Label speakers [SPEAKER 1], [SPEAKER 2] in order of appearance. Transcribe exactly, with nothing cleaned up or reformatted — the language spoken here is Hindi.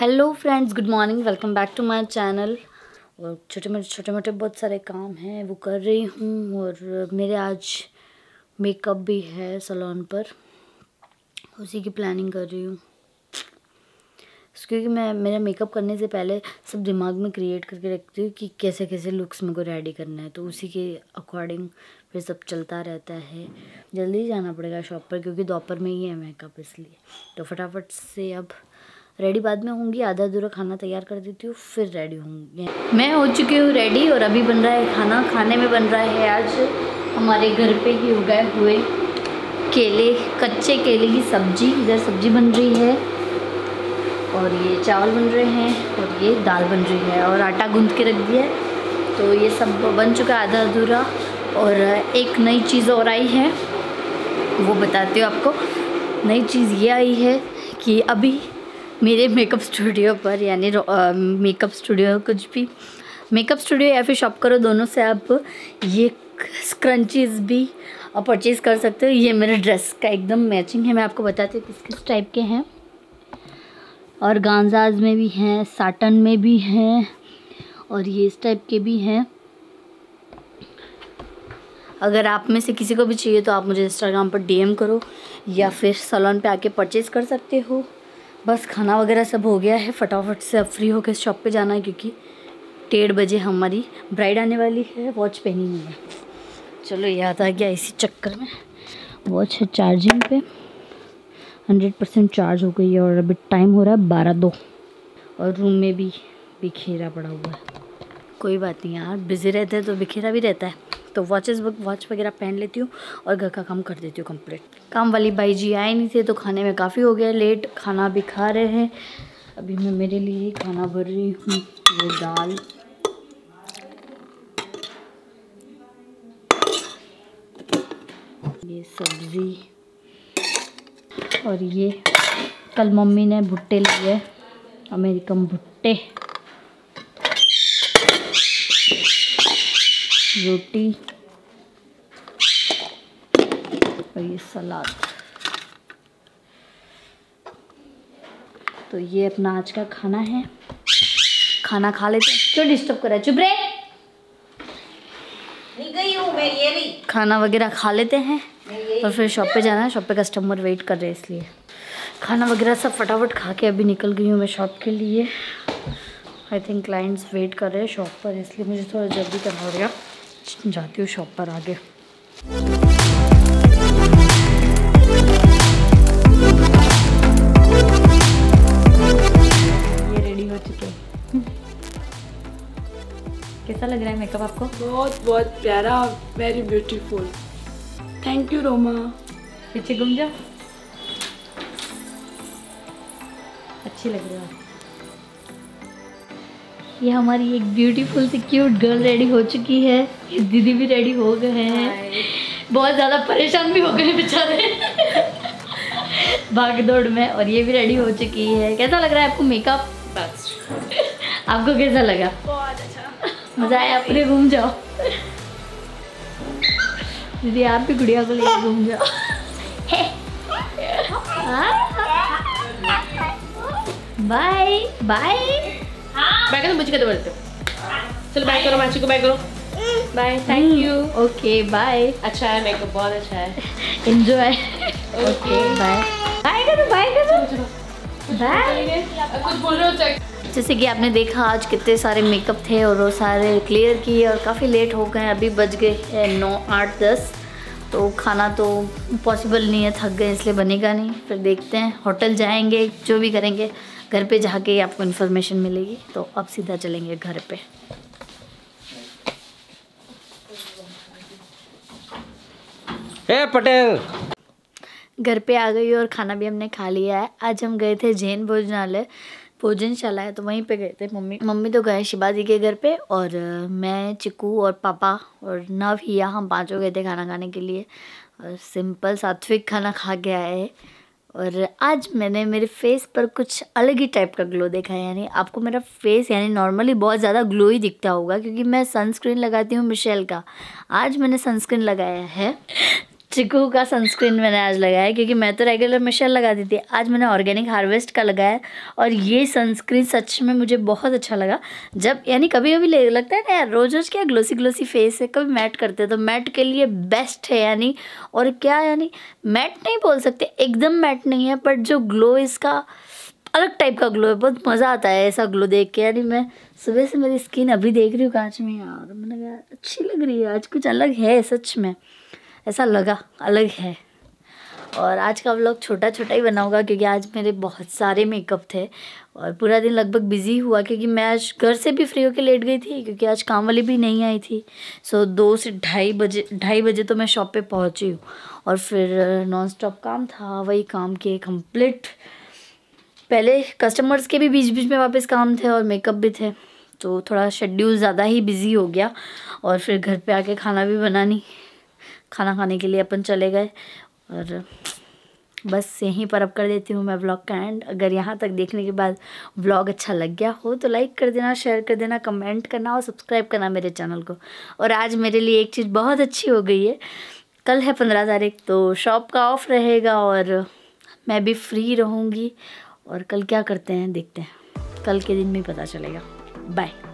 [SPEAKER 1] Hello friends, good morning, welcome back to my channel. और छोटे मोटे छोटे मोटे बहुत सारे काम हैं वो कर रही हूँ। और मेरे आज मेकअप भी है सैलून पर, उसी की प्लानिंग कर रही हूँ। क्योंकि मैं मेरा मेकअप करने से पहले सब दिमाग में क्रिएट करके रखती हूँ कि कैसे कैसे लुक्स मेरे को रेडी करना है, तो उसी के अकॉर्डिंग फिर सब चलता रहता है। जल्दी जाना पड़ेगा शॉप पर क्योंकि दोपहर में ही है मेकअप, इसलिए तो फटाफट से अब रेडी बाद में होंगी। आधा अधूरा खाना तैयार कर देती हूँ, फिर रेडी होंगी। मैं हो चुकी हूँ रेडी और अभी बन रहा है खाना। खाने में बन रहा है आज हमारे घर पे ही उगाए हुए केले, कच्चे केले की सब्जी। इधर सब्जी बन रही है और ये चावल बन रहे हैं और ये दाल बन रही है और आटा गूंद के रख दिया है। तो ये सब बन चुका है आधा अधूरा। और एक नई चीज़ और आई है, वो बताती हूँ आपको। नई चीज़ ये आई है कि अभी मेरे मेकअप स्टूडियो पर, यानी मेकअप स्टूडियो कुछ भी मेकअप स्टूडियो या फिर शॉप करो, दोनों से आप ये स्क्रंचीज़ भी परचेज़ कर सकते हो। ये मेरे ड्रेस का एकदम मैचिंग है। मैं आपको बताती हूँ किस किस टाइप के हैं। और गांजाज में भी हैं, साटन में भी हैं और ये इस टाइप के भी हैं। अगर आप में से किसी को भी चाहिए तो आप मुझे इंस्टाग्राम पर डीएम करो या फिर सैलून पे आके परचेज़ कर सकते हो। बस खाना वगैरह सब हो गया है, फटाफट से अब फ्री होकर शॉप पे जाना है क्योंकि डेढ़ बजे हमारी ब्राइड आने वाली है। वॉच पहनी हुई है, चलो याद आ गया इसी चक्कर में। वॉच है चार्जिंग पे, हंड्रेड परसेंट चार्ज हो गई है और अभी टाइम हो रहा है बारह दो। और रूम में भी बिखेरा पड़ा हुआ है। कोई बात नहीं यार, बिज़ी रहते हैं तो बिखेरा भी रहता है। तो वॉचेस वॉच वगैरह पहन लेती हूँ और घर का काम कर देती हूँ कंप्लीट। काम वाली बाई जी आए नहीं थे तो खाने में काफ़ी हो गया लेट। खाना भी खा रहे हैं। अभी मैं मेरे लिए ही खाना भर रही हूँ। ये दाल, ये सब्ज़ी और ये कल मम्मी ने भुट्टे लिए, अमेरिकन भुट्टे, रोटी और ये सलाद। तो ये अपना आज का खाना है। खाना खा लेते हैं। क्यों डिस्टर्ब कर रहा है, चुप रहे।
[SPEAKER 2] नहीं गई हूँ मैं, ये भी
[SPEAKER 1] खाना वगैरह खा लेते हैं और फिर शॉप पे जाना है। शॉप पे कस्टमर वेट कर रहे हैं, इसलिए खाना वगैरह सब फटाफट खा के अभी निकल गई हूँ मैं शॉप के लिए। आई थिंक क्लाइंट्स वेट कर रहे हैं शॉप पर, इसलिए मुझे थोड़ा जल्दी करना पड़ेगा। जाती हूँ शॉप पर आगे। ये रेडी हो चुके हैं। कैसा लग रहा है मेकअप आपको?
[SPEAKER 2] बहुत बहुत प्यारा, very beautiful. Thank you Roma.
[SPEAKER 1] पीछे घूम जाओ, अच्छी लग रही है। ये हमारी एक ब्यूटीफुल सी क्यूट गर्ल रेडी हो चुकी है। दीदी भी रेडी हो गए हैं, बहुत ज़्यादा परेशान भी हो गए बेचारे भाग दौड़ में। और ये भी रेडी हो चुकी है। कैसा लग रहा है आपको मेकअप?
[SPEAKER 2] बस
[SPEAKER 1] आपको कैसा लगा?
[SPEAKER 2] बहुत अच्छा,
[SPEAKER 1] मज़ा आया? पूरे घूम जाओ दीदी, आप भी गुड़िया को लेकर घूम जाओ। Bye bye.
[SPEAKER 2] बाय करो, मुझे कदम बोलते हो। चलो बाय करो, माची को बाय करो। Bye, thank you.
[SPEAKER 1] Okay bye.
[SPEAKER 2] अच्छा है मेकअप, बहुत अच्छा है।
[SPEAKER 1] एंजॉय। Okay bye. बाय करो, बाय करो, बाय।
[SPEAKER 2] कुछ बोल रहे हो चेक।
[SPEAKER 1] जैसे कि आपने देखा आज कितने सारे मेकअप थे और वो सारे क्लियर किए और काफ़ी लेट हो गए। अभी बज गए हैं नौ आठ दस। तो खाना तो पॉसिबल नहीं है, थक गए इसलिए बनेगा नहीं। फिर देखते हैं, होटल जाएंगे, जो भी करेंगे घर पे जाके आपको इन्फॉर्मेशन मिलेगी। तो अब सीधा चलेंगे घर पे।
[SPEAKER 3] ए पटेल,
[SPEAKER 1] घर पे आ गई और खाना भी हमने खा लिया है। आज हम गए थे जैन भोजनालय, भोजनशाला है, तो वहीं पे गए थे। मम्मी मम्मी तो गए शिवाजी के घर पे और मैं, चिकू और पापा और नव हिया, हम पांचों गए थे खाना खाने के लिए। और सिंपल सात्विक खाना खा के आए। और आज मैंने मेरे फेस पर कुछ अलग ही टाइप का ग्लो देखा है। यानी आपको मेरा फेस यानी नॉर्मली बहुत ज़्यादा ग्लो ही दिखता होगा क्योंकि मैं सनस्क्रीन लगाती हूँ मिशेल का। आज मैंने सनस्क्रीन लगाया है चिकू का सनस्क्रीन मैंने आज लगाया क्योंकि मैं तो रेगुलर मिशेल लगाती थी। आज मैंने ऑर्गेनिक हार्वेस्ट का लगाया और ये सनस्क्रीन सच में मुझे बहुत अच्छा लगा। जब यानी कभी कभी ले लगता है ना यार, रोज रोज क्या ग्लोसी ग्लोसी फेस है, कभी मैट करते हैं तो मैट के लिए बेस्ट है यानी। और क्या यानी मैट नहीं बोल सकते, एकदम मैट नहीं है, बट जो ग्लो इसका अलग टाइप का ग्लो है, बहुत मज़ा आता है ऐसा ग्लो देख के। यानी मैं सुबह से मेरी स्किन अभी देख रही हूँ कांच में यार, मैंने कहा अच्छी लग रही है आज, कुछ अलग है सच में, ऐसा लगा अलग है। और आज का व्लॉग छोटा छोटा ही बनाऊंगा क्योंकि आज मेरे बहुत सारे मेकअप थे और पूरा दिन लगभग बिज़ी हुआ क्योंकि मैं आज घर से भी फ्री होकर लेट गई थी क्योंकि आज काम वाली भी नहीं आई थी। सो दो से ढाई बजे ढाई बजे तो मैं शॉप पे पहुंची हूँ और फिर नॉन स्टॉप काम था, वही काम के कंप्लीट। पहले कस्टमर्स के भी बीच बीच में वापस काम थे और मेकअप भी थे, तो थोड़ा शेड्यूल ज़्यादा ही बिज़ी हो गया। और फिर घर पे आके खाना भी बनानी, खाना खाने के लिए अपन चले गए। और बस यहीं पर अब कर देती हूँ मैं व्लॉग का एंड। अगर यहाँ तक देखने के बाद व्लॉग अच्छा लग गया हो तो लाइक कर देना, शेयर कर देना, कमेंट करना और सब्सक्राइब करना मेरे चैनल को। और आज मेरे लिए एक चीज़ बहुत अच्छी हो गई है, कल है पंद्रह तारीख तो शॉप का ऑफ रहेगा और मैं भी फ्री रहूँगी। और कल क्या करते हैं देखते हैं, कल के दिन में पता चलेगा। बाय।